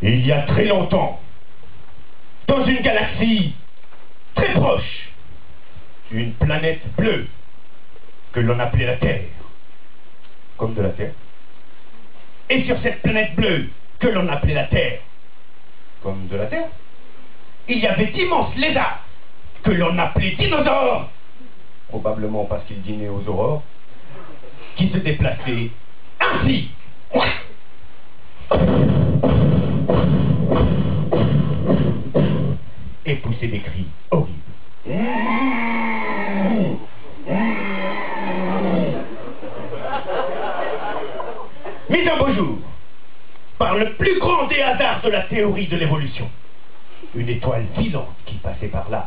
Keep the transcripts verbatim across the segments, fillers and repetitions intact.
Il y a très longtemps, dans une galaxie très proche, une planète bleue que l'on appelait la Terre, comme de la Terre. Et sur cette planète bleue que l'on appelait la Terre, comme de la Terre, il y avait d'immenses lézards que l'on appelait dinosaures, probablement parce qu'ils dînaient aux aurores, qui se déplaçaient ainsi. Et poussaient des cris horribles. Mais un beau jour, par le plus grand des hasards de la théorie de l'évolution, une étoile filante qui passait par là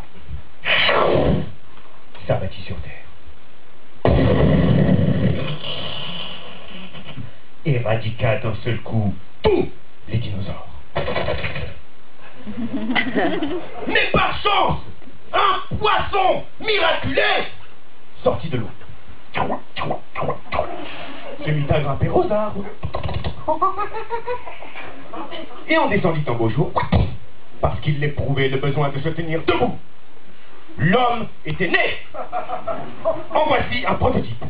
s'abattit sur Terre. Éradiqua d'un seul coup tous les dinosaures. Mais par chance, un poisson miraculeux sortit de l'eau se mit à grimper aux arbres et en descendit un beau jour parce qu'il éprouvait le besoin de se tenir debout. L'homme était né. En voici un prototype.